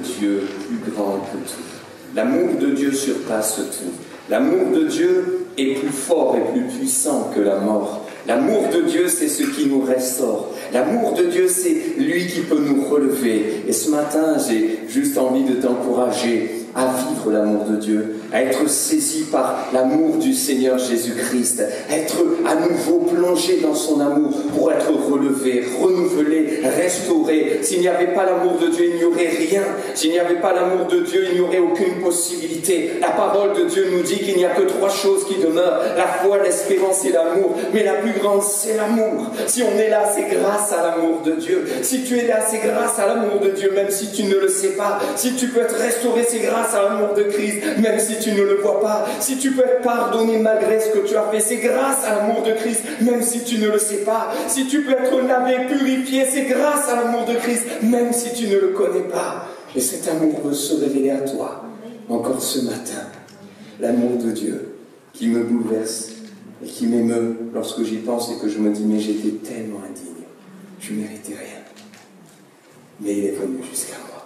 Dieu plus grand que tout. L'amour de Dieu surpasse tout. L'amour de Dieu est plus fort et plus puissant que la mort. L'amour de Dieu, c'est ce qui nous restaure. L'amour de Dieu, c'est lui qui peut nous relever. Et ce matin, j'ai juste envie de t'encourager à vivre l'amour de Dieu, à être saisi par l'amour du Seigneur Jésus-Christ, être à nouveau plongé dans son amour pour être relevé, renouvelé, restauré. S'il n'y avait pas l'amour de Dieu, il n'y aurait rien. S'il n'y avait pas l'amour de Dieu, il n'y aurait aucune possibilité. La parole de Dieu nous dit qu'il n'y a que 3 choses qui demeurent: la foi, l'espérance et l'amour. Mais la plus grande, c'est l'amour. Si on est là, c'est grâce à l'amour de Dieu. Si tu es là, c'est grâce à l'amour de Dieu, même si tu ne le sais pas. Si tu peux être restauré, c'est grâce à l'amour de Christ, même si tu ne le vois pas. Si tu peux être pardonné malgré ce que tu as fait, c'est grâce à l'amour de Christ, même si tu ne le sais pas. Si tu peux être lavé, purifié, c'est grâce à l'amour de Christ, même si tu ne le connais pas. Et cet amour veut se révéler à toi, encore ce matin. L'amour de Dieu qui me bouleverse et qui m'émeut lorsque j'y pense et que je me dis, mais j'étais tellement indigne, je ne méritais rien. Mais il est venu jusqu'à moi.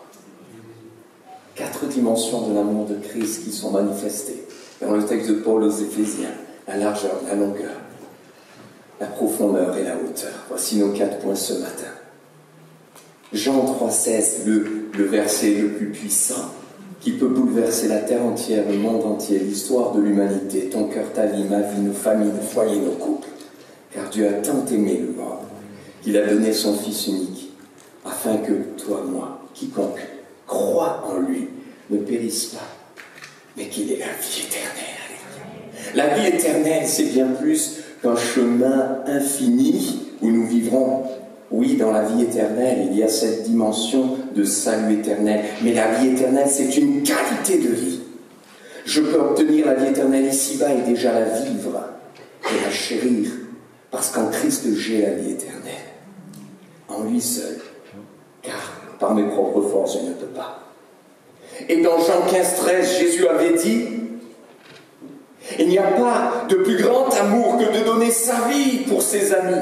4 dimensions de l'amour de Christ qui sont manifestées dans le texte de Paul aux Éphésiens: la largeur, la longueur, la profondeur et la hauteur. Voici nos 4 points ce matin. Jean 3,16, le verset le plus puissant, qui peut bouleverser la terre entière, le monde entier, l'histoire de l'humanité, ton cœur, ta vie, ma vie, nos familles, nos foyers, nos couples. Car Dieu a tant aimé le monde qu'il a donné son Fils unique, afin que toi, moi, quiconque croit en lui, ne périsse pas, mais qu'il ait la vie éternelle. La vie éternelle, c'est bien plus qu'un chemin infini où nous vivrons. Oui, dans la vie éternelle, il y a cette dimension de salut éternel, mais la vie éternelle, c'est une qualité de vie. Je peux obtenir la vie éternelle ici-bas et déjà la vivre et la chérir, parce qu'en Christ, j'ai la vie éternelle. En lui seul, car par mes propres forces, je ne peux pas. Et dans Jean 15,13, Jésus avait dit: il n'y a pas de plus grand amour que de donner sa vie pour ses amis.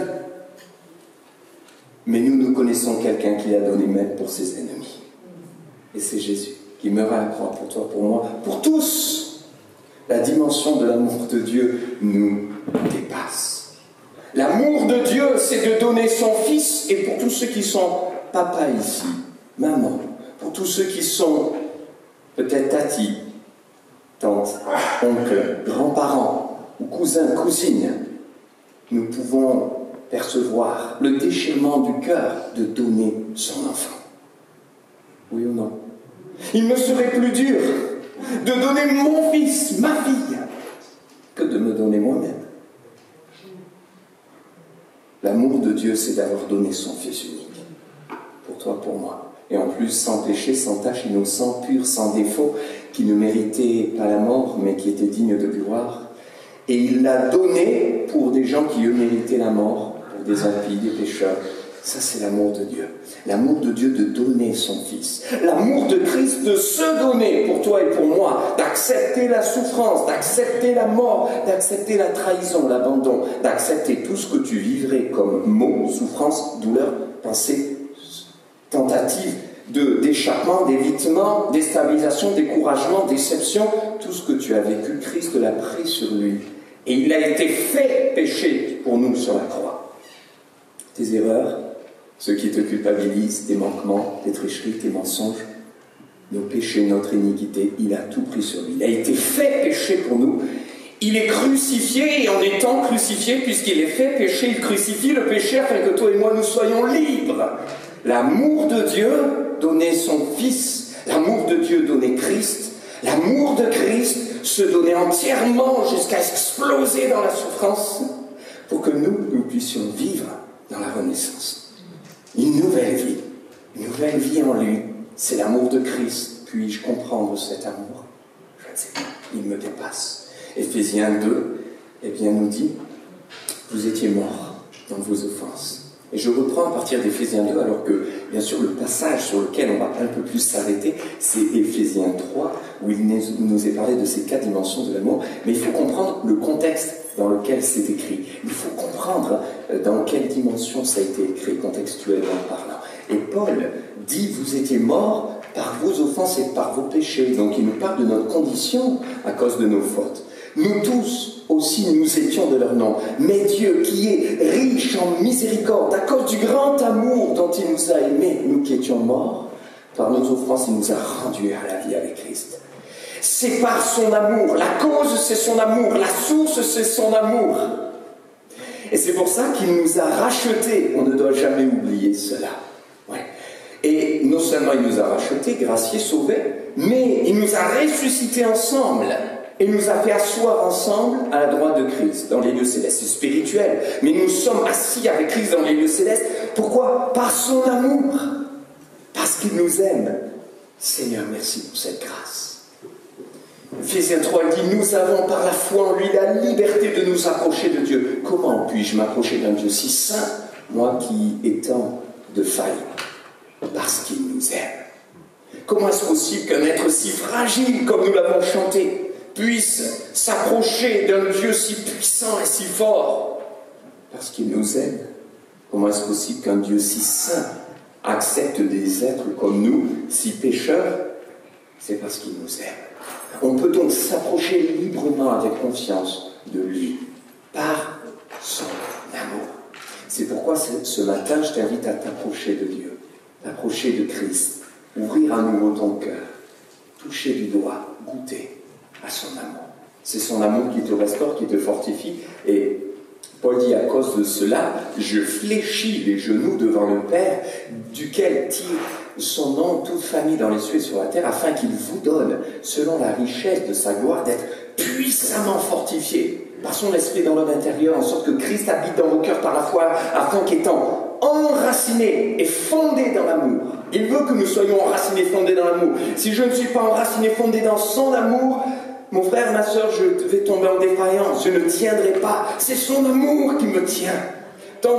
Mais nous connaissons quelqu'un qui l'a donné même pour ses ennemis. Et c'est Jésus qui meurt à la croix pour toi, pour moi, pour tous. La dimension de l'amour de Dieu nous dépasse. L'amour de Dieu, c'est de donner son Fils. Et pour tous ceux qui sont papa ici, maman, pour tous ceux qui sont peut-être tati, tante, oncle, grands-parents ou cousins, cousines, nous pouvons percevoir le déchirement du cœur de donner son enfant. Oui ou non? Il me serait plus dur de donner mon fils, ma fille, que de me donner moi-même. L'amour de Dieu, c'est d'avoir donné son Fils unique. Pour toi, pour moi. Et en plus, sans péché, sans tache, innocent, pur, sans défaut, qui ne méritait pas la mort, mais qui était digne de gloire. Et il l'a donné pour des gens qui, eux, méritaient la mort, pour des impies, des pécheurs. Ça, c'est l'amour de Dieu. L'amour de Dieu de donner son Fils. L'amour de Christ de se donner pour toi et pour moi. D'accepter la souffrance, d'accepter la mort, d'accepter la trahison, l'abandon, d'accepter tout ce que tu vivrais comme maux, souffrance, douleur, pensée, tentative d'échappement, d'évitement, déstabilisation, découragement, déception. Tout ce que tu as vécu, Christ l'a pris sur lui. Et il a été fait péché pour nous sur la croix. Tes erreurs, ceux qui te culpabilisent, tes manquements, tes tricheries, tes mensonges, nos péchés, notre iniquité, il a tout pris sur lui. Il a été fait péché pour nous. Il est crucifié, et en étant crucifié, puisqu'il est fait péché, il crucifie le péché afin que toi et moi nous soyons libres. L'amour de Dieu donnait son Fils, l'amour de Dieu donnait Christ, l'amour de Christ se donnait entièrement jusqu'à exploser dans la souffrance pour que nous puissions vivre dans la renaissance. Une nouvelle vie en lui, c'est l'amour de Christ. Puis-je comprendre cet amour? Je ne sais pas, il me dépasse. Éphésiens 2, eh bien, nous dit, vous étiez morts dans vos offenses. Et je reprends à partir d'Éphésiens 2, alors que, bien sûr, le passage sur lequel on va un peu plus s'arrêter, c'est Éphésiens 3, où il nous est parlé de ces 4 dimensions de l'amour. Mais il faut comprendre le contexte dans lequel c'est écrit. Il faut comprendre dans quelle dimension ça a été écrit, contextuellement parlant. Et Paul dit, vous étiez morts par vos offenses et par vos péchés. Donc il nous parle de notre condition à cause de nos fautes. Nous tous aussi nous étions de leur nom. Mais Dieu, qui est riche en miséricorde, à cause du grand amour dont il nous a aimés, nous qui étions morts, par nos offenses, il nous a rendus à la vie avec Christ. C'est par son amour. La cause, c'est son amour. La source, c'est son amour. Et c'est pour ça qu'il nous a rachetés. On ne doit jamais oublier cela. Ouais. Et non seulement il nous a rachetés, graciés, sauvés, mais il nous a ressuscités ensemble. Et nous a fait asseoir ensemble à la droite de Christ, dans les lieux célestes. C'est spirituel. Mais nous sommes assis avec Christ dans les lieux célestes. Pourquoi? Par son amour. Parce qu'il nous aime. Seigneur, merci pour cette grâce. Ephésiens 3 dit, nous avons par la foi en lui la liberté de nous approcher de Dieu. Comment puis-je m'approcher d'un Dieu si saint, moi qui étant de faille? Parce qu'il nous aime. Comment est-ce possible qu'un être si fragile, comme nous l'avons chanté, puisse s'approcher d'un Dieu si puissant et si fort? Parce qu'il nous aime. Comment est-ce possible qu'un Dieu si saint accepte des êtres comme nous, si pécheurs? C'est parce qu'il nous aime. On peut donc s'approcher librement avec confiance de lui, par son amour. C'est pourquoi ce matin, je t'invite à t'approcher de Dieu, t'approcher de Christ, ouvrir à nouveau ton cœur, toucher du doigt, goûter à son amour. C'est son amour qui te restaure, qui te fortifie. Et Paul dit, à cause de cela, je fléchis les genoux devant le Père, duquel tire son nom toute famille dans les cieux et sur la terre, afin qu'il vous donne, selon la richesse de sa gloire, d'être puissamment fortifié par son esprit dans l'homme intérieur, en sorte que Christ habite dans vos cœurs par la foi, afin qu'étant enracinés et fondés dans l'amour, il veut que nous soyons enracinés, fondés dans l'amour. Si je ne suis pas enraciné, fondé dans son amour, mon frère, ma soeur, je vais tomber en défaillance, je ne tiendrai pas. C'est son amour qui me tient. Tant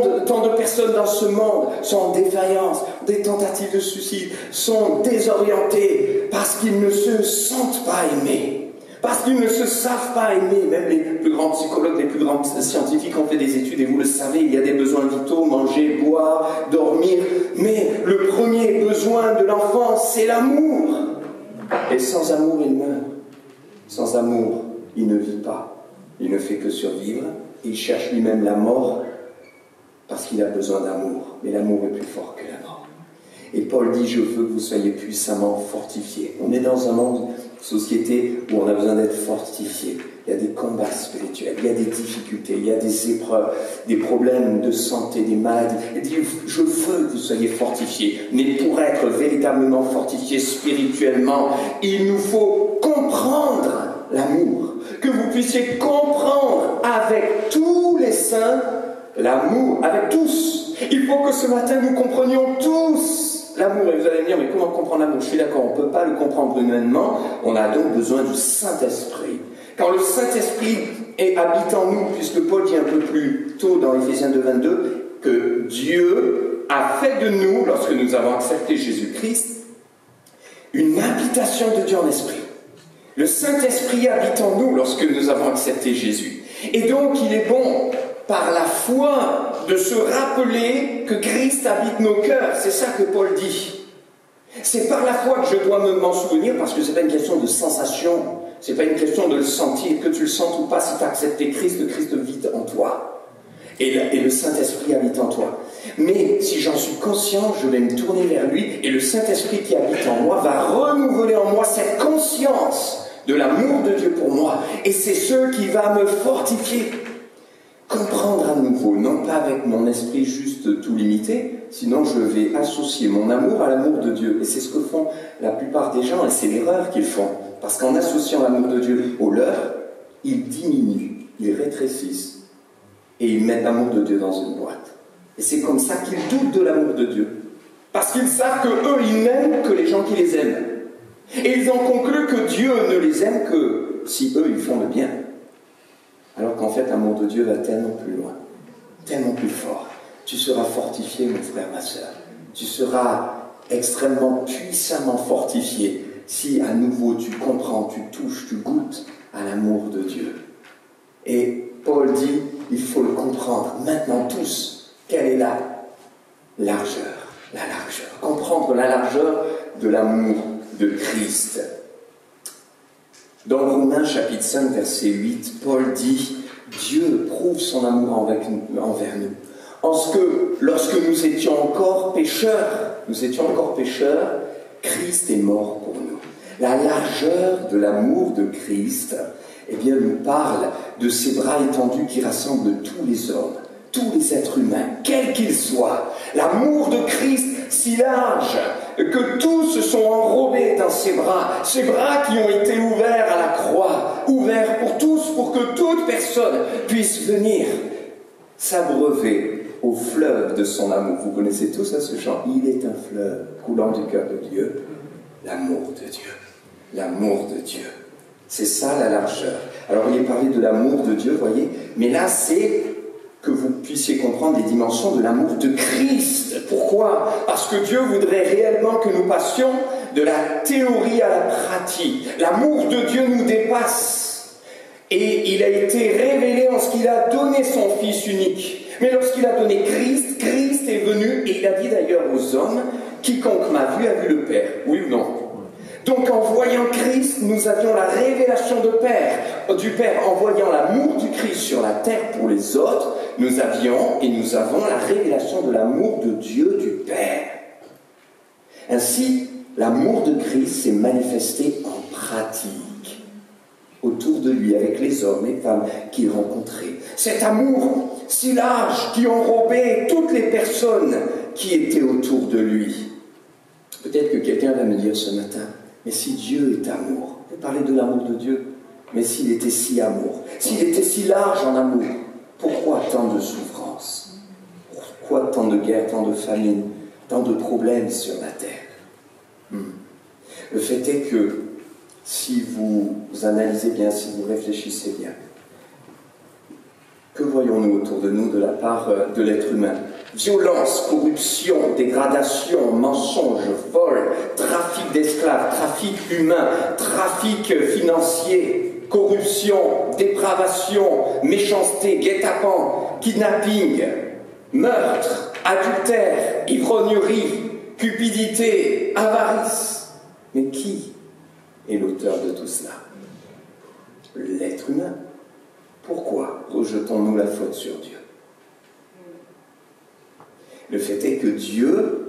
de personnes dans ce monde sont en défaillance, des tentatives de suicide, sont désorientées parce qu'ils ne se sentent pas aimés, parce qu'ils ne se savent pas aimer. Même les plus grands psychologues, les plus grands scientifiques ont fait des études, et vous le savez, il y a des besoins vitaux, manger, boire, dormir. Mais le premier besoin de l'enfant, c'est l'amour. Et sans amour, il meurt. Sans amour, il ne vit pas. Il ne fait que survivre. Il cherche lui-même la mort parce qu'il a besoin d'amour. Mais l'amour est plus fort que la mort. Et Paul dit, je veux que vous soyez puissamment fortifiés. On est dans un monde, une société où on a besoin d'être fortifié. Il y a des combats spirituels, il y a des difficultés, il y a des épreuves, des problèmes de santé, des maladies. Il dit, je veux que vous soyez fortifiés. Mais pour être véritablement fortifiés spirituellement, il nous faut comprendre l'amour. Que vous puissiez comprendre avec tous les saints l'amour, avec tous. Il faut que ce matin nous comprenions tous l'amour. Et vous allez me dire, mais comment comprendre l'amour? Je suis d'accord, on ne peut pas le comprendre humainement. On a donc besoin du Saint-Esprit. Quand le Saint-Esprit habite en nous, puisque Paul dit un peu plus tôt dans Ephésiens 2, 22, que Dieu a fait de nous, lorsque nous avons accepté Jésus-Christ, une habitation de Dieu en esprit. Le Saint-Esprit habite en nous lorsque nous avons accepté Jésus. Et donc, il est bon, par la foi, de se rappeler que Christ habite nos cœurs. C'est ça que Paul dit. C'est par la foi que je dois m'en souvenir, parce que ce n'est pas une question de sensation, ce n'est pas une question de le sentir, que tu le sentes ou pas. Si tu as accepté Christ, le Christ vit en toi. Et le Saint-Esprit habite en toi. Mais si j'en suis conscient, je vais me tourner vers lui, et le Saint-Esprit qui habite en moi va renouveler en moi cette conscience de l'amour de Dieu pour moi. Et c'est ce qui va me fortifier. Comprendre à nouveau, non pas avec mon esprit juste tout limité, sinon je vais associer mon amour à l'amour de Dieu. Et c'est ce que font la plupart des gens, et c'est l'erreur qu'ils font. Parce qu'en associant l'amour de Dieu au leur, ils diminuent, ils rétrécissent, et ils mettent l'amour de Dieu dans une boîte. Et c'est comme ça qu'ils doutent de l'amour de Dieu. Parce qu'ils savent qu'eux, ils n'aiment que les gens qui les aiment. Et ils ont conclu que Dieu ne les aime que si eux, ils font le bien. Alors qu'en fait, l'amour de Dieu va tellement plus loin, tellement plus fort. Tu seras fortifié, mon frère, ma soeur. Tu seras extrêmement puissamment fortifié si à nouveau tu comprends, tu touches, tu goûtes à l'amour de Dieu. Et Paul dit, il faut le comprendre maintenant tous. Quelle est la largeur? La largeur. Comprendre la largeur de l'amour de Christ. Dans Romains chapitre 5, verset 8, Paul dit « Dieu prouve son amour envers nous, en ce que, lorsque nous étions encore pécheurs, Christ est mort pour nous. » La largeur de l'amour de Christ, eh bien, nous parle de ses bras étendus qui rassemblent tous les hommes, tous les êtres humains, quels qu'ils soient. L'amour de Christ si large que tous se sont enrobés dans ses bras qui ont été ouverts à la croix, ouverts pour tous, pour que toute personne puisse venir s'abreuver au fleuve de son amour. Vous connaissez tous ce chant. Il est un fleuve coulant du cœur de Dieu, l'amour de Dieu. L'amour de Dieu. C'est ça la largeur. Alors il est parlé de l'amour de Dieu, voyez, mais là c'est que vous puissiez comprendre les dimensions de l'amour de Christ. Pourquoi? Parce que Dieu voudrait réellement que nous passions de la théorie à la pratique. L'amour de Dieu nous dépasse. Et il a été révélé en ce qu'il a donné son Fils unique. Mais lorsqu'il a donné Christ, Christ est venu, et il a dit d'ailleurs aux hommes, quiconque m'a vu a vu le Père. Oui ou non? Donc en voyant Christ, nous avions la révélation du Père. En voyant l'amour du Christ sur la terre pour les autres, nous avions et nous avons la révélation de l'amour de Dieu du Père. Ainsi, l'amour de Christ s'est manifesté en pratique, autour de lui, avec les hommes et femmes qu'il rencontrait. Cet amour si large qui enrobait toutes les personnes qui étaient autour de lui. Peut-être que quelqu'un va me dire ce matin, mais si Dieu est amour, vous parlez de l'amour de Dieu, mais s'il était si amour, s'il était si large en amour, pourquoi tant de souffrances? Pourquoi tant de guerres, tant de famines, tant de problèmes sur la terre? Le fait est que, si vous analysez bien, si vous réfléchissez bien, que voyons-nous autour de nous de la part de l'être humain? Violence, corruption, dégradation, mensonge, vol, trafic d'esclaves, trafic humain, trafic financier, corruption, dépravation, méchanceté, guet-apens, kidnapping, meurtre, adultère, ivrognerie, cupidité, avarice. Mais qui est l'auteur de tout cela? L'être humain. Pourquoi rejetons-nous la faute sur Dieu? Le fait est que Dieu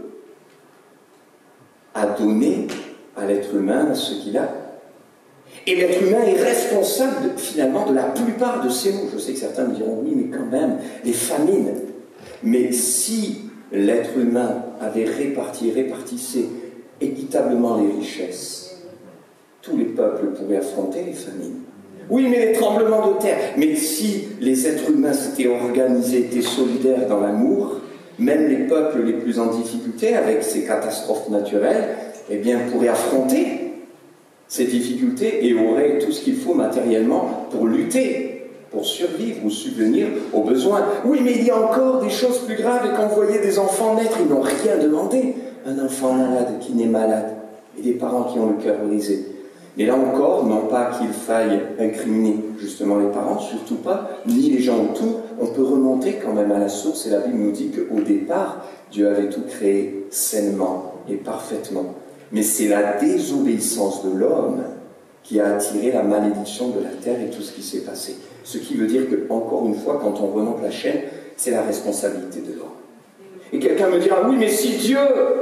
a donné à l'être humain ce qu'il a. Et l'être humain est responsable finalement de la plupart de ces maux. Je sais que certains me diront, oui, mais quand même, les famines. Mais si l'être humain avait répartissait équitablement les richesses, tous les peuples pourraient affronter les famines. Oui, mais les tremblements de terre. Mais si les êtres humains s'étaient organisés, étaient solidaires dans l'amour, même les peuples les plus en difficulté avec ces catastrophes naturelles, eh bien, pourraient affronter ces difficultés et auraient tout ce qu'il faut matériellement pour lutter, pour survivre ou subvenir aux besoins. Oui, mais il y a encore des choses plus graves, et quand vous voyez des enfants naître, ils n'ont rien demandé. Un enfant malade qui naît malade, et des parents qui ont le cœur brisé. Mais là encore, non pas qu'il faille incriminer justement les parents, surtout pas, ni les gens autour. On peut remonter quand même à la source, et la Bible nous dit qu'au départ, Dieu avait tout créé sainement et parfaitement. Mais c'est la désobéissance de l'homme qui a attiré la malédiction de la terre et tout ce qui s'est passé. Ce qui veut dire que, encore une fois, quand on remonte la chaîne, c'est la responsabilité de l'homme. Et quelqu'un me dira, oui, mais si Dieu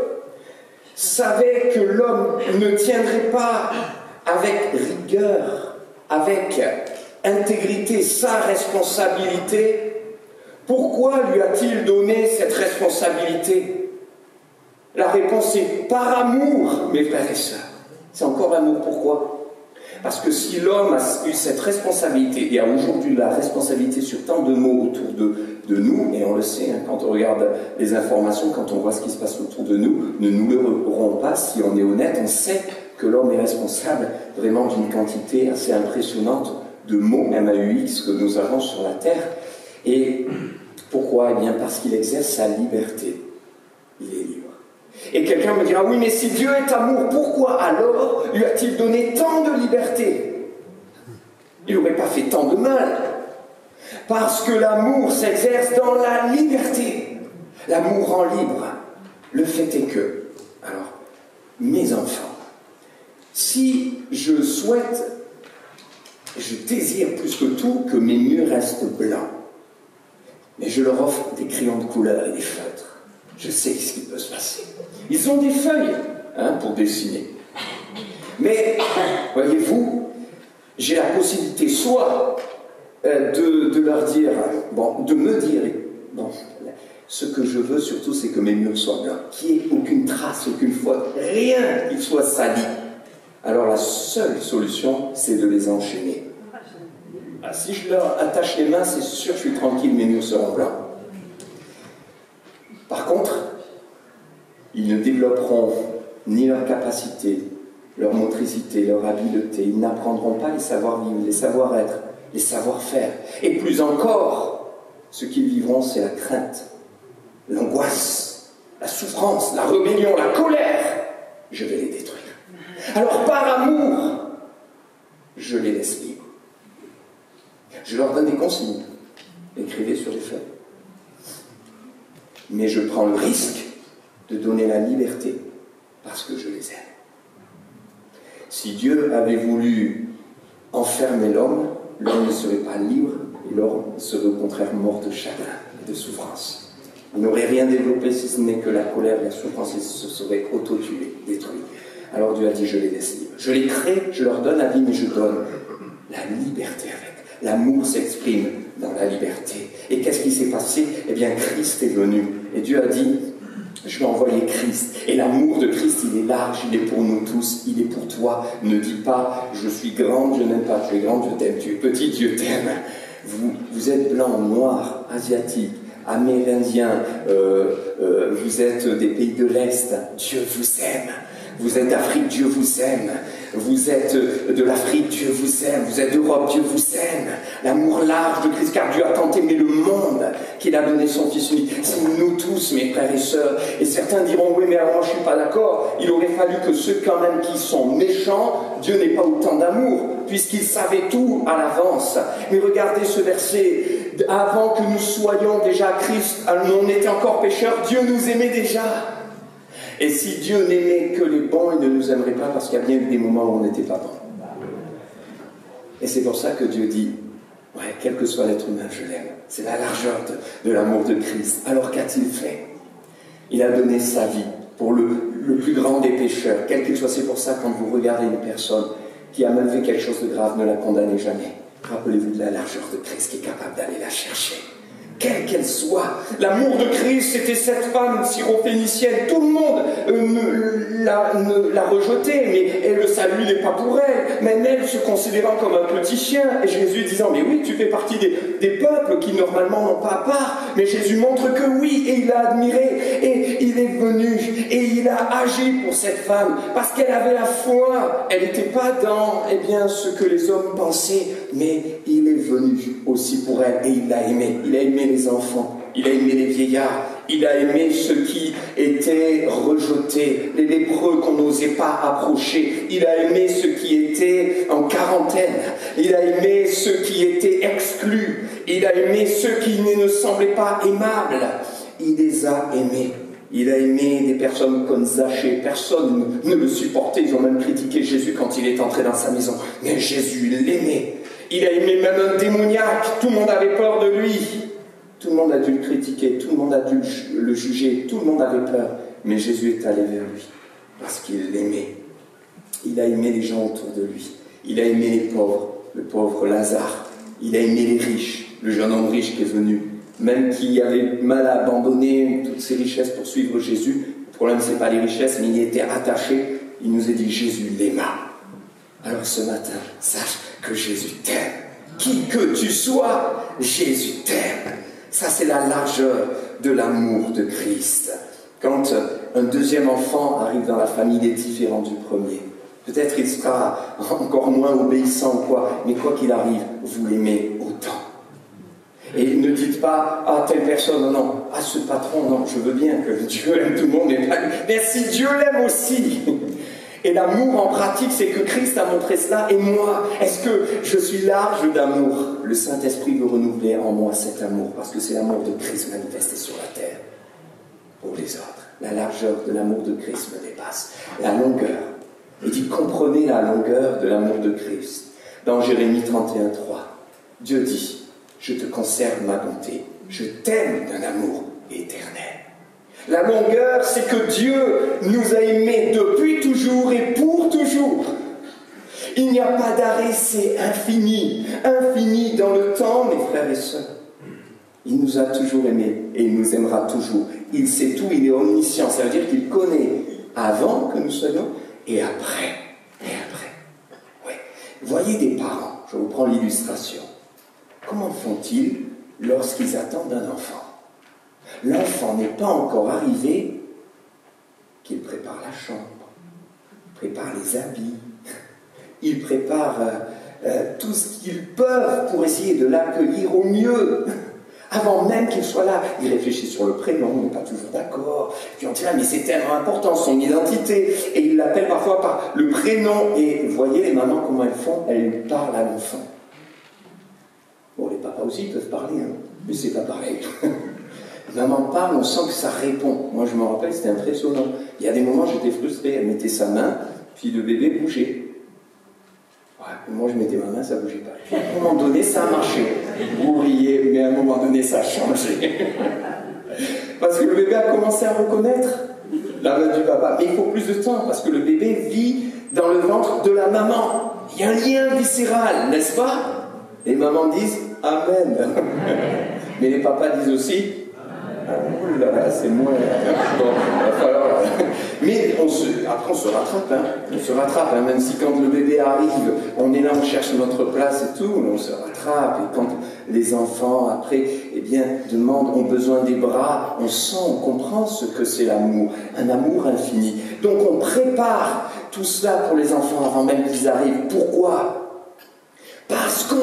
savait que l'homme ne tiendrait pas avec rigueur, avec intégrité, sa responsabilité, pourquoi lui a-t-il donné cette responsabilité? La réponse est par amour, mes frères et sœurs. C'est encore l'amour. Pourquoi? Parce que si l'homme a eu cette responsabilité et a aujourd'hui la responsabilité sur tant de maux autour de nous, et on le sait, hein, quand on regarde les informations, quand on voit ce qui se passe autour de nous, ne nous leurrons pas, si on est honnête, on sait que l'homme est responsable vraiment d'une quantité assez impressionnante de maux MAUX que nous avons sur la terre. Et pourquoi? Eh bien parce qu'il exerce sa liberté. Il est libre. Et quelqu'un me dira, oui, mais si Dieu est amour, pourquoi alors lui a-t-il donné tant de liberté? Il n'aurait pas fait tant de mal. Parce que l'amour s'exerce dans la liberté. L'amour rend libre. Le fait est que, alors, mes enfants, si je désire plus que tout que mes murs restent blancs, mais je leur offre des crayons de couleur et des feutres, je sais ce qui peut se passer. Ils ont des feuilles pour dessiner. Mais, voyez-vous, j'ai la possibilité soit de leur dire, de me dire, ce que je veux surtout, c'est que mes murs soient blancs, qu'il n'y ait aucune trace, aucune faute, rien qui soit sali. Alors la seule solution, c'est de les enchaîner. Si je leur attache les mains, c'est sûr que je suis tranquille, mes murs seront blancs. Par contre, ils ne développeront ni leur capacité, leur motricité, leur habileté. Ils n'apprendront pas les savoir-vivre, les savoir-être, les savoir-faire. Et plus encore, ce qu'ils vivront, c'est la crainte, l'angoisse, la souffrance, la rébellion, la colère. Je vais les détruire. Alors par amour, je les laisse libres. Je leur donne des consignes. Écrivez sur les feuilles. Mais je prends le risque de donner la liberté parce que je les aime. Si Dieu avait voulu enfermer l'homme, l'homme ne serait pas libre et l'homme serait au contraire mort de chagrin et de souffrance. Il n'aurait rien développé si ce n'est que la colère et la souffrance, il se serait auto-tué, détruit. Alors Dieu a dit, je les laisse libres. Je les crée, je leur donne la vie, mais je donne la liberté avec. L'amour s'exprime dans la liberté. Et qu'est-ce qui s'est passé? Eh bien, Christ est venu. Et Dieu a dit, je vais envoyer Christ. Et l'amour de Christ, il est large, il est pour nous tous, il est pour toi. Ne dis pas, je suis grande, je n'aime pas. Tu es grande, je t'aime. Tu es petit, Dieu t'aime. Vous êtes blanc, noir, asiatique, amérindien, vous êtes des pays de l'Est. Dieu vous aime. Vous êtes d'Afrique, Dieu vous aime. Vous êtes de l'Afrique, Dieu vous aime. Vous êtes d'Europe, Dieu vous aime. L'amour large de Christ, car Dieu a tant aimé le monde qu'il a donné son Fils unique. C'est nous tous, mes frères et sœurs. Et certains diront, oui, mais alors moi je ne suis pas d'accord. Il aurait fallu que ceux quand même qui sont méchants, Dieu n'ait pas autant d'amour, puisqu'il savait tout à l'avance. Mais regardez ce verset. Avant que nous soyons déjà Christ, on était encore pécheurs, Dieu nous aimait déjà. Et si Dieu n'aimait que les bons, il ne nous aimerait pas parce qu'il y a bien eu des moments où on n'était pas bons. Et c'est pour ça que Dieu dit, quel que soit l'être humain, je l'aime. C'est la largeur de l'amour de Christ. Alors qu'a-t-il fait? Il a donné sa vie pour le plus grand des pécheurs, quel qu'il soit. C'est pour ça, quand vous regardez une personne qui a même fait quelque chose de grave, ne la condamnez jamais. Rappelez-vous de la largeur de Christ qui est capable d'aller la chercher. Quelle qu'elle soit. L'amour de Christ, c'était cette femme syrophénicienne. Tout le monde l'a rejetée, mais le salut n'est pas pour elle. Même elle se considérant comme un petit chien. Et Jésus disant, mais oui, tu fais partie des peuples qui normalement n'ont pas part. Mais Jésus montre que oui, et il l'a admiré. Et il est venu, et il a agi pour cette femme. Parce qu'elle avait la foi. Elle n'était pas dans ce que les hommes pensaient. Mais il est venu aussi pour elle, et il l'a aimé. Il a aimé les enfants, il a aimé les vieillards, il a aimé ceux qui étaient rejetés, les lépreux qu'on n'osait pas approcher, il a aimé ceux qui étaient en quarantaine, il a aimé ceux qui étaient exclus, il a aimé ceux qui ne semblaient pas aimables, il les a aimés. Il a aimé des personnes comme Zachée, personne ne le supportait, ils ont même critiqué Jésus quand il est entré dans sa maison, mais Jésus l'aimait. Il a aimé même un démoniaque, tout le monde avait peur de lui. Tout le monde a dû le critiquer, tout le monde a dû le juger, tout le monde avait peur. Mais Jésus est allé vers lui, parce qu'il l'aimait. Il a aimé les gens autour de lui. Il a aimé les pauvres, le pauvre Lazare. Il a aimé les riches, le jeune homme riche qui est venu. Même qui avait mal à abandonner toutes ses richesses pour suivre Jésus. Le problème, ce n'est pas les richesses, mais il y était attaché. Il nous a dit, Jésus l'aima. Alors ce matin, sache que Jésus t'aime. Qui que tu sois, Jésus t'aime. Ça, c'est la largeur de l'amour de Christ. Quand un deuxième enfant arrive dans la famille, il est différent du premier. Peut-être il sera encore moins obéissant ou quoi, mais quoi qu'il arrive, vous l'aimez autant. Et ne dites pas, ah, telle personne, non, ah, ce patron, non, je veux bien que Dieu aime tout le monde, mais pas lui. Mais si Dieu l'aime aussi. Et l'amour en pratique, c'est que Christ a montré cela. Et moi, est-ce que je suis large d'amour? Le Saint-Esprit veut renouveler en moi cet amour, parce que c'est l'amour de Christ manifesté sur la terre pour les autres. La largeur de l'amour de Christ me dépasse. La longueur. Il dit, comprenez la longueur de l'amour de Christ. Dans Jérémie 31, 3, Dieu dit, je te conserve ma bonté. Je t'aime d'un amour éternel. La longueur, c'est que Dieu nous a aimés depuis toujours et pour toujours. Il n'y a pas d'arrêt, c'est infini. Infini dans le temps, mes frères et sœurs. Il nous a toujours aimés et il nous aimera toujours. Il sait tout, il est omniscient. Ça veut dire qu'il connaît avant que nous soyons et après. Et après. Ouais. Voyez des parents, je vous prends l'illustration. Comment font-ils lorsqu'ils attendent un enfant? L'enfant n'est pas encore arrivé qu'il prépare la chambre, prépare les habits, il prépare tout ce qu'ils peuvent pour essayer de l'accueillir au mieux. Avant même qu'il soit là, il réfléchit sur le prénom, on n'est pas toujours d'accord. Puis on dit, ah, mais c'est tellement important, son identité. Et il l'appelle parfois par le prénom. Et vous voyez les mamans, comment elles font? Elles parlent à l'enfant. Bon, les papas aussi peuvent parler, hein, mais c'est pas pareil. Maman parle, on sent que ça répond. Moi, je me rappelle, c'était impressionnant. Il y a des moments, j'étais frustré. Elle mettait sa main, puis le bébé bougeait. Ouais, moi, je mettais ma main, ça ne bougeait pas. Puis, à un moment donné, ça a marché. Vous riez, mais à un moment donné, ça a changé. Parce que le bébé a commencé à reconnaître la main du papa. Mais il faut plus de temps, parce que le bébé vit dans le ventre de la maman. Il y a un lien viscéral, n'est-ce pas? Les mamans disent « Amen ». Mais les papas disent aussi oh là là, c'est moins. Bon, il va falloir. Mais après, on se rattrape. Hein. On se rattrape, hein. Même si quand le bébé arrive, on est là, on cherche notre place et tout, on se rattrape. Et quand les enfants, après, eh bien, ont besoin des bras, on sent, on comprend ce que c'est l'amour. Un amour infini. Donc, on prépare tout cela pour les enfants avant même qu'ils arrivent. Pourquoi? Parce qu'on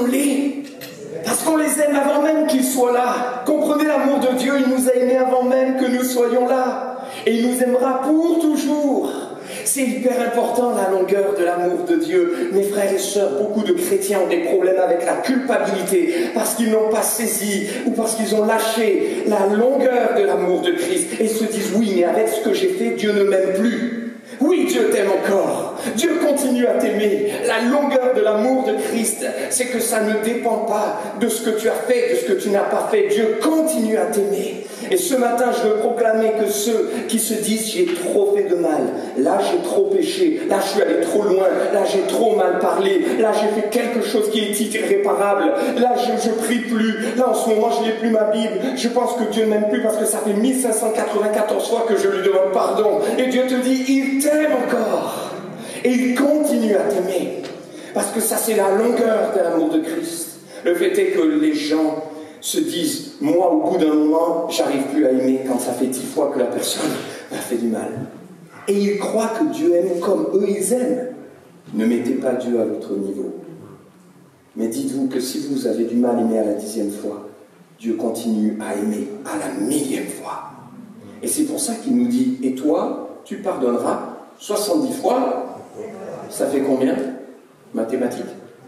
les aime avant même qu'ils soient là. Comprenez l'amour de Dieu, il nous a aimés avant même que nous soyons là. Et il nous aimera pour toujours. C'est hyper important la longueur de l'amour de Dieu. Mes frères et sœurs, beaucoup de chrétiens ont des problèmes avec la culpabilité parce qu'ils n'ont pas saisi ou parce qu'ils ont lâché la longueur de l'amour de Christ et se disent oui, mais avec ce que j'ai fait, Dieu ne m'aime plus. Oui, Dieu t'aime encore. Dieu continue à t'aimer. La longueur de l'amour de Christ, c'est que ça ne dépend pas de ce que tu as fait, de ce que tu n'as pas fait. Dieu continue à t'aimer. Et ce matin, je veux proclamer que ceux qui se disent « j'ai trop fait de mal, là j'ai trop péché, là je suis allé trop loin, là j'ai trop mal parlé, là j'ai fait quelque chose qui est irréparable, là je prie plus, là en ce moment je n'ai plus ma Bible, je pense que Dieu ne m'aime plus parce que ça fait 1594 fois que je lui demande pardon. » Et Dieu te dit « il t'aime encore. Et il continue à t'aimer. » Parce que ça c'est la longueur de l'amour de Christ. Le fait est que les gens se disent, moi au bout d'un moment, j'arrive plus à aimer quand ça fait 10 fois que la personne m'a fait du mal. Et ils croient que Dieu aime comme eux ils aiment. Ne mettez pas Dieu à votre niveau. Mais dites-vous que si vous avez du mal à aimer à la 10e fois, Dieu continue à aimer à la 1000e fois. Et c'est pour ça qu'il nous dit, et toi, tu pardonneras 70 fois, ça fait combien? Mathématiques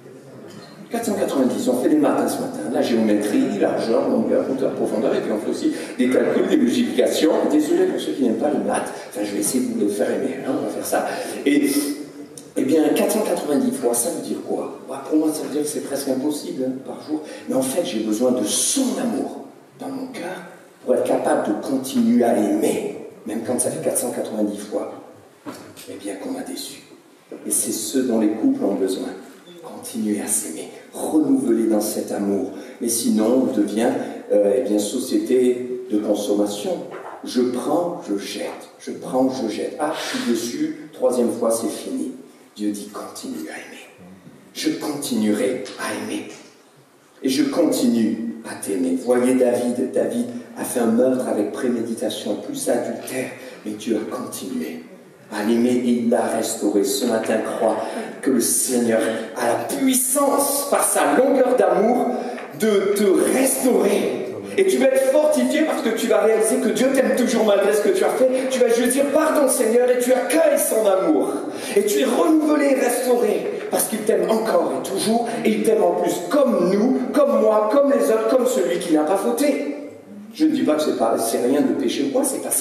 490, on fait des maths ce matin, la géométrie, largeur, longueur, hauteur, profondeur, et puis on fait aussi des calculs, des multiplications. Désolé pour ceux qui n'aiment pas les maths, enfin je vais essayer de vous les faire aimer, hein, on va faire ça. Et eh bien 490 fois, ça veut dire quoi? Pour moi ça veut dire que c'est presque impossible hein, par jour, mais en fait j'ai besoin de son amour dans mon cœur pour être capable de continuer à l'aimer, même quand ça fait 490 fois. Eh bien qu'on m'a déçu. Et c'est ce dont les couples ont besoin. Continuer à s'aimer, renouveler dans cet amour. Mais sinon, on devient eh bien, société de consommation. Je prends, je jette. Je prends, je jette. Ah, je suis dessus, 3e fois, c'est fini. Dieu dit, continue à aimer. Je continuerai à aimer. Et je continue à t'aimer. Voyez David. David a fait un meurtre avec préméditation, plus adultère. Mais Dieu a continué à l'aimer et il l'a restauré. Ce matin, crois que le Seigneur a la puissance, par sa longueur d'amour, de te restaurer. Et tu vas être fortifié parce que tu vas réaliser que Dieu t'aime toujours malgré ce que tu as fait. Tu vas juste dire pardon Seigneur et tu accueilles son amour. Et tu es renouvelé et restauré parce qu'il t'aime encore et toujours. Et il t'aime en plus comme nous, comme moi, comme les autres, comme celui qui n'a pas fauté. Je ne dis pas que c'est rien de péché ou quoi, c'est pas ça.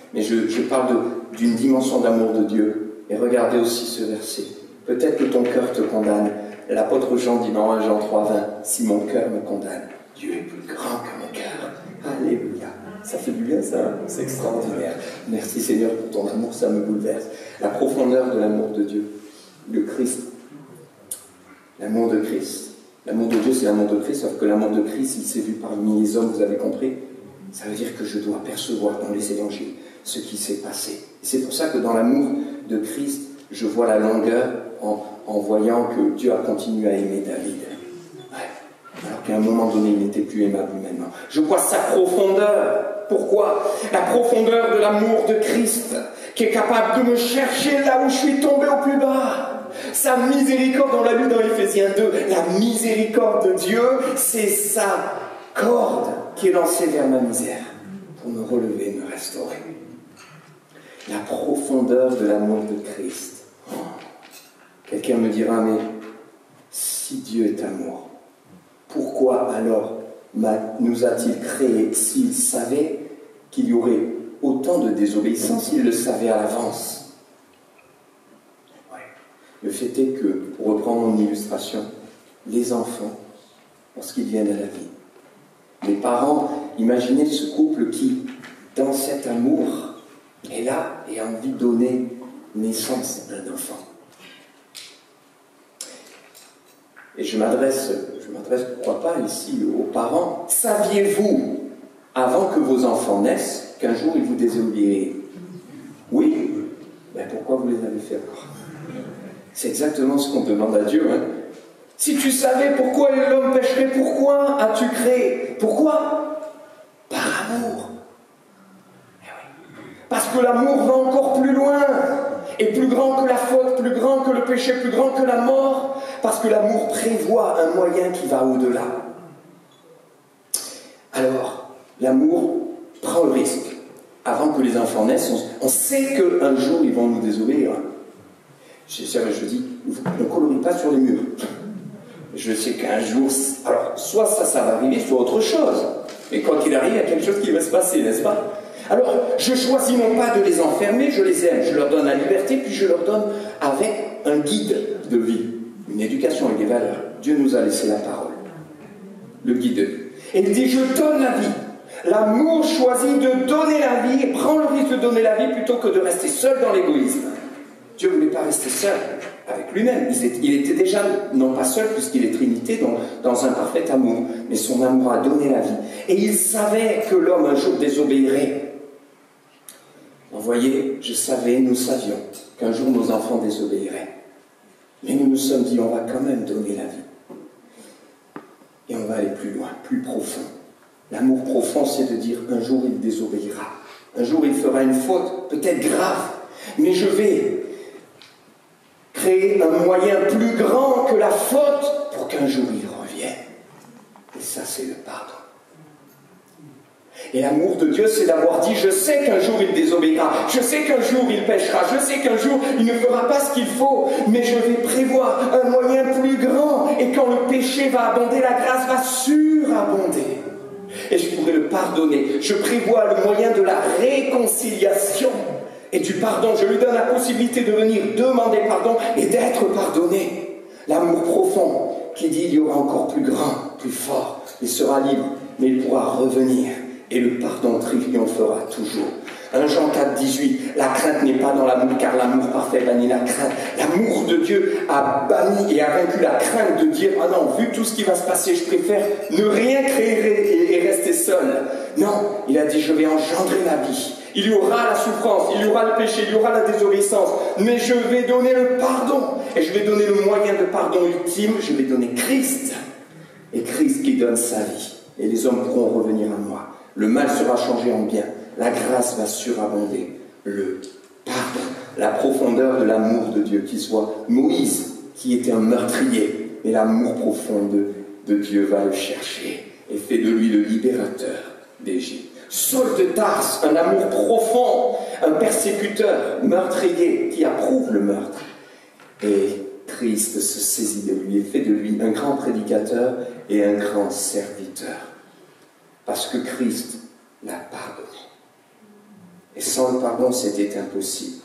Mais je parle d'une dimension d'amour de Dieu. Et regardez aussi ce verset. Peut-être que ton cœur te condamne. L'apôtre Jean dit dans 1 Jean 3,20, si mon cœur me condamne, Dieu est plus grand que mon cœur. Alléluia. Ça fait du bien, ça, hein? C'est extraordinaire. Merci Seigneur pour ton amour, ça me bouleverse. La profondeur de l'amour de Dieu, le Christ. L'amour de Christ. L'amour de Dieu, c'est l'amour de Christ, sauf que l'amour de Christ, il s'est vu parmi les hommes, vous avez compris? Ça veut dire que je dois percevoir dans les évangiles ce qui s'est passé. Et c'est pour ça que dans l'amour de Christ, je vois la longueur en voyant que Dieu a continué à aimer David. Ouais. Alors qu'à un moment donné, il n'était plus aimable humainement. Je vois sa profondeur. Pourquoi? La profondeur de l'amour de Christ, qui est capable de me chercher là où je suis tombé au plus bas. Sa miséricorde, on l'a lu dans Éphésiens 2, la miséricorde de Dieu, c'est sa corde qui est lancée vers ma misère pour me relever, me restaurer. La profondeur de l'amour de Christ. Oh. Quelqu'un me dira, mais si Dieu est amour, pourquoi alors nous a-t-il créés s'il savait qu'il y aurait autant de désobéissance, il le savait à l'avance? Ouais. Le fait est que, pour reprendre mon illustration, les enfants, lorsqu'ils viennent à la vie, les parents, imaginez ce couple qui, dans cet amour, est là et a envie de donner naissance à un enfant. Et je m'adresse, pourquoi pas, ici aux parents. Saviez-vous, avant que vos enfants naissent, qu'un jour ils vous désobéiraient? Oui. Ben pourquoi vous les avez fait alors? C'est exactement ce qu'on demande à Dieu. Hein. Si tu savais pourquoi l'homme pécherait, pourquoi as-tu créé? Pourquoi? Par amour. Parce que l'amour va encore plus loin, et plus grand que la faute, plus grand que le péché, plus grand que la mort, parce que l'amour prévoit un moyen qui va au-delà. Alors, l'amour prend le risque. Avant que les enfants naissent, on sait qu'un jour ils vont nous désobéir. Je dis, ne colorie pas sur les murs. Je sais qu'un jour, alors soit ça va arriver, soit autre chose. Mais quoi qu'il arrive, il y a quelque chose qui va se passer, n'est-ce pas? Alors, je choisis non pas de les enfermer, je les aime, je leur donne la liberté, puis je leur donne avec un guide de vie, une éducation et des valeurs. Dieu nous a laissé la parole, le guide. Et il dit, je donne la vie. L'amour choisit de donner la vie et prend le risque de donner la vie plutôt que de rester seul dans l'égoïsme. Dieu ne voulait pas rester seul avec lui-même. Il était déjà, non pas seul, puisqu'il est Trinité, dans un parfait amour. Mais son amour a donné la vie. Et il savait que l'homme un jour désobéirait. Vous voyez, nous savions qu'un jour nos enfants désobéiraient. Mais nous nous sommes dit, on va quand même donner la vie. Et on va aller plus loin, plus profond. L'amour profond, c'est de dire, un jour il désobéira. Un jour il fera une faute, peut-être grave. Mais je vais créer un moyen plus grand que la faute pour qu'un jour il revienne. Et ça, c'est le pardon. Et l'amour de Dieu, c'est d'avoir dit, je sais qu'un jour il désobéira, je sais qu'un jour il péchera, je sais qu'un jour il ne fera pas ce qu'il faut, mais je vais prévoir un moyen plus grand, et quand le péché va abonder, la grâce va surabonder. Et je pourrai le pardonner. Je prévois le moyen de la réconciliation et du pardon. Je lui donne la possibilité de venir demander pardon et d'être pardonné. L'amour profond qui dit, il y aura encore plus grand, plus fort, il sera libre, mais il pourra revenir. Et le pardon triomphera toujours. 1 Jean 4, 18, la crainte n'est pas dans l'amour, car l'amour parfait bannit la crainte. L'amour de Dieu a banni et a vaincu la crainte de dire, ah non, vu tout ce qui va se passer, je préfère ne rien créer et rester seul. Non, il a dit, je vais engendrer la vie. Il y aura la souffrance, il y aura le péché, il y aura la désobéissance, mais je vais donner le pardon. Et je vais donner le moyen de pardon ultime, je vais donner Christ. Et Christ qui donne sa vie. Et les hommes pourront revenir à moi. Le mal sera changé en bien. La grâce va surabonder. Le pardon. La profondeur de l'amour de Dieu. Qui soit Moïse, qui était un meurtrier. Mais l'amour profond de Dieu va le chercher. Et fait de lui le libérateur d'Égypte. Saul de Tarse, un amour profond. Un persécuteur, meurtrier, qui approuve le meurtre. Et Christ se saisit de lui et fait de lui un grand prédicateur et un grand serviteur. Parce que Christ l'a pardonné. Et sans le pardon, c'était impossible.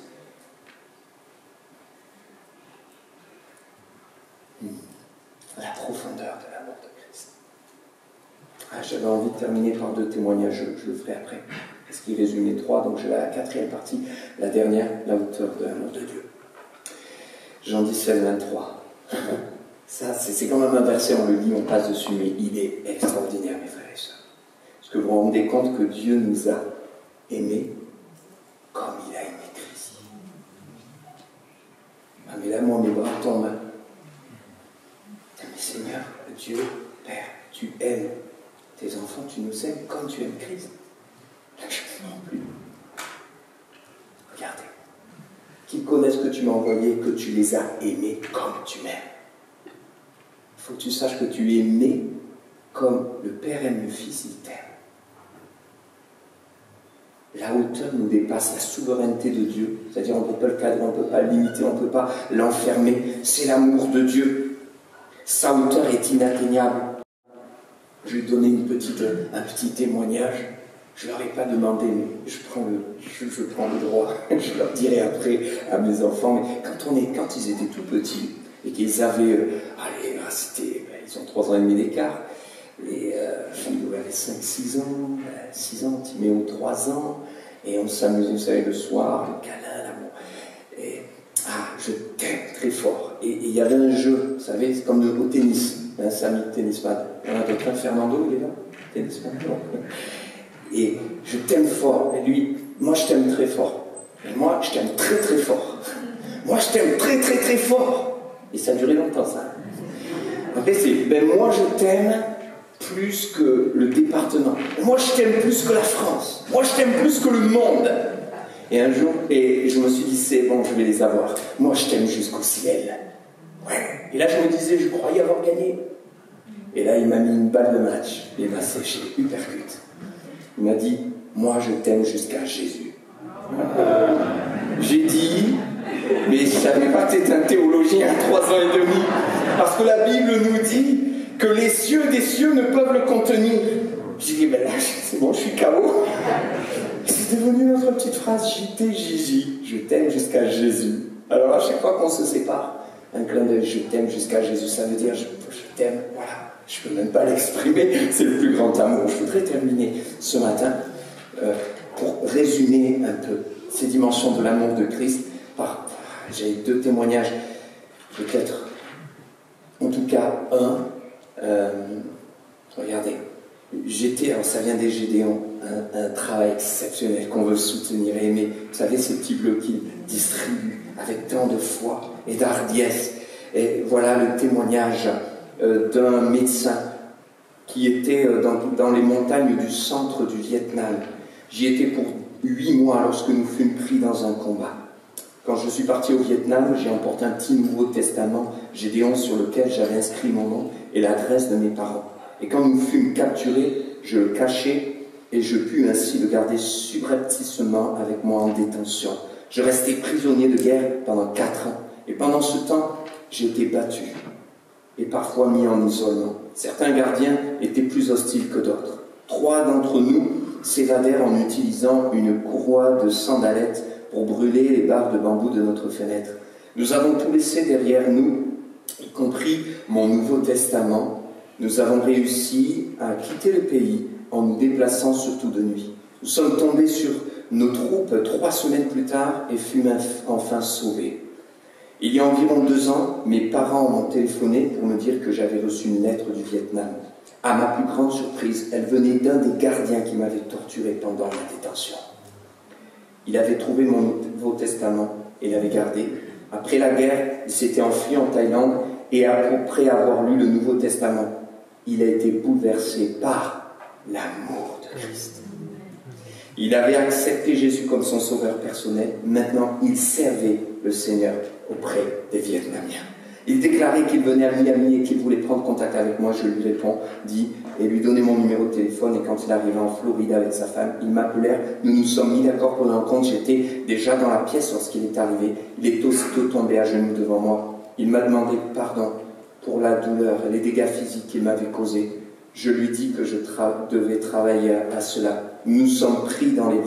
La profondeur de l'amour de Christ. J'avais envie de terminer par 2 témoignages, je le ferai après. Parce qu'il résume les 3, donc j'ai la 4e partie, la dernière, la hauteur de l'amour de Dieu. Jean 17, 23. Ça, c'est quand même un verset, on le lit, on passe dessus, mais il est extraordinaire, mes frères et sœurs. Est-ce que vous vous rendez compte que Dieu nous a aimés comme il a aimé Christ? Ah, mais là, moi, mes bras tombent. Mais Seigneur, Dieu, Père, tu aimes tes enfants, tu nous aimes comme tu aimes Christ. Non plus. Regardez. Qu'ils connaissent que tu m'as envoyé, que tu les as aimés comme tu m'aimes. Il faut que tu saches que tu es aimé comme le Père aime le Fils, il t'aime. La hauteur nous dépasse, la souveraineté de Dieu. C'est-à-dire on ne peut pas le cadrer, on ne peut pas le limiter, on ne peut pas l'enfermer. C'est l'amour de Dieu. Sa hauteur est inatteignable. Je vais donner un petit témoignage. Je ne leur ai pas demandé, mais je prends le droit. Je leur dirai après à mes enfants. Mais quand ils étaient tout petits et qu'ils avaient, ils ont 3 ans et demi d'écart. Les filles avaient 5-6 ans, 6 ans, Timéo 3 ans, et on s'amusait, vous savez, le soir, le câlin, l'amour. Et je t'aime très fort. Et il y avait un jeu, vous savez, c'est comme au tennis. C'est un ami de tennisman. Il y en a d'autres, Fernando, il est là, tennisman. Et je t'aime fort. Et lui, moi je t'aime très fort. Et moi je t'aime très très fort. Moi je t'aime très très très fort. Et ça a duré longtemps ça. Après c'est, moi je t'aime plus que le département. Moi je t'aime plus que la France. Moi je t'aime plus que le monde. Et un jour, je me suis dit, c'est bon, je vais les avoir. Moi je t'aime jusqu'au ciel. Ouais. Et là je me disais, je croyais avoir gagné. Et là il m'a mis une balle de match. Et il m'a séché, hypercute. Il m'a dit, moi je t'aime jusqu'à Jésus. J'ai dit, mais je ne savais pas que tu étais un théologien à 3 ans et demi. Parce que la Bible nous dit que les cieux des cieux ne peuvent le contenir. J'ai dit, mais là, c'est bon, je suis KO. C'est devenu notre petite phrase, JTJJ, je t'aime jusqu'à Jésus. Alors à chaque fois qu'on se sépare, un clin d'œil, je t'aime jusqu'à Jésus, ça veut dire, je t'aime, voilà. Je ne peux même pas l'exprimer, c'est le plus grand amour. Je voudrais terminer ce matin pour résumer un peu ces dimensions de l'amour de Christ. J'ai 2 témoignages, peut-être, en tout cas regardez, alors ça vient des Gédéons, un travail exceptionnel qu'on veut soutenir et aimer. Vous savez, ces petits bleus qu'ils distribuent avec tant de foi et d'hardiesse. Et voilà le témoignage d'un médecin qui était dans les montagnes du centre du Vietnam. J'y étais pour 8 mois lorsque nous fûmes pris dans un combat. Quand je suis parti au Vietnam, j'ai emporté un petit Nouveau Testament, Gédéon, sur lequel j'avais inscrit mon nom et l'adresse de mes parents. Et quand nous fûmes capturés, je le cachai et je pus ainsi le garder subrepticement avec moi en détention. Je restai prisonnier de guerre pendant 4 ans. Et pendant ce temps, j'ai été battu et parfois mis en isolement. Certains gardiens étaient plus hostiles que d'autres. 3 d'entre nous s'évadèrent en utilisant une courroie de sandalettes pour brûler les barres de bambou de notre fenêtre. Nous avons tout laissé derrière nous, y compris mon Nouveau Testament. Nous avons réussi à quitter le pays en nous déplaçant surtout de nuit. Nous sommes tombés sur nos troupes 3 semaines plus tard et fûmes enfin sauvés. Il y a environ 2 ans, mes parents m'ont téléphoné pour me dire que j'avais reçu une lettre du Vietnam. À ma plus grande surprise, elle venait d'un des gardiens qui m'avait torturé pendant la détention. Il avait trouvé mon Nouveau Testament et l'avait gardé. Après la guerre, il s'était enfui en Thaïlande et après avoir lu le Nouveau Testament, il a été bouleversé par l'amour de Christ. Il avait accepté Jésus comme son sauveur personnel. Maintenant, il servait le Seigneur auprès des Vietnamiens. Il déclarait qu'il venait à Miami et qu'il voulait prendre contact avec moi. Je lui répondis et lui donnai mon numéro de téléphone. Et quand il arriva en Floride avec sa femme, ils m'appelèrent. Nous nous sommes mis d'accord pour une rencontre. J'étais déjà dans la pièce lorsqu'il est arrivé. Il est aussitôt tombé à genoux devant moi. Il m'a demandé pardon pour la douleur et les dégâts physiques qu'il m'avait causés. Je lui dis que je devais travailler à cela. Nous sommes pris dans les bras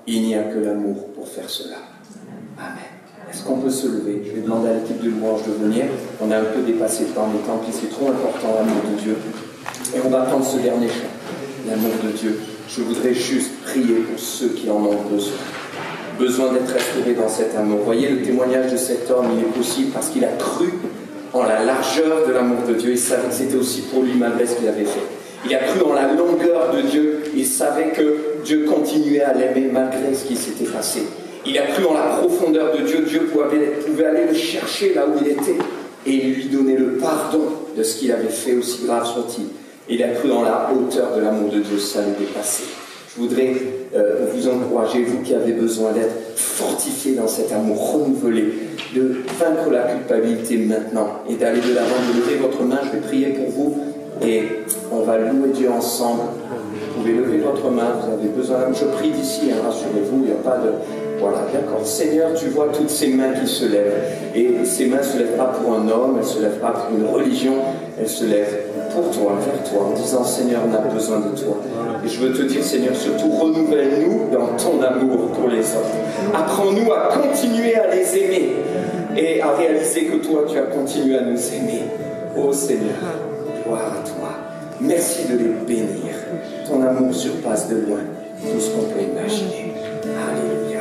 Il n'y a que l'amour pour faire cela. Amen. Est-ce qu'on peut se lever? Je vais demander à l'équipe de louange de venir. On a un peu dépassé le temps, mais tant pis, c'est trop important, l'amour de Dieu. Et on va attendre ce dernier chant, l'amour de Dieu. Je voudrais juste prier pour ceux qui en ont besoin d'être restaurés dans cet amour. Vous voyez, le témoignage de cet homme, il est possible parce qu'il a cru en la largeur de l'amour de Dieu. Il savait que c'était aussi pour lui malgré ce qu'il avait fait. Il a cru en la longueur de Dieu. Il savait que Dieu continuait à l'aimer malgré ce qui s'était passé. Il a cru en la profondeur de Dieu. Dieu pouvait aller le chercher là où il était et lui donner le pardon de ce qu'il avait fait, aussi grave soit-il. Il a cru en la hauteur de l'amour de Dieu, ça le dépassait. Je voudrais vous encourager, vous qui avez besoin d'être fortifiés dans cet amour renouvelé, de vaincre la culpabilité maintenant et d'aller de l'avant, de lever votre main. Je vais prier pour vous et on va louer Dieu ensemble. Vous pouvez lever votre main, vous avez besoin. Je prie d'ici, hein, rassurez-vous, il n'y a pas de... Voilà, d'accord. Seigneur, tu vois toutes ces mains qui se lèvent. Et ces mains ne se lèvent pas pour un homme, elles ne se lèvent pas pour une religion, elles se lèvent pour toi, vers toi, en disant, Seigneur, on a besoin de toi. Et je veux te dire, Seigneur, surtout, renouvelle-nous dans ton amour pour les autres. Apprends-nous à continuer à les aimer et à réaliser que toi, tu as continué à nous aimer. Oh Seigneur, gloire à toi. Merci de les bénir. Ton amour surpasse de loin tout ce qu'on peut imaginer. Alléluia.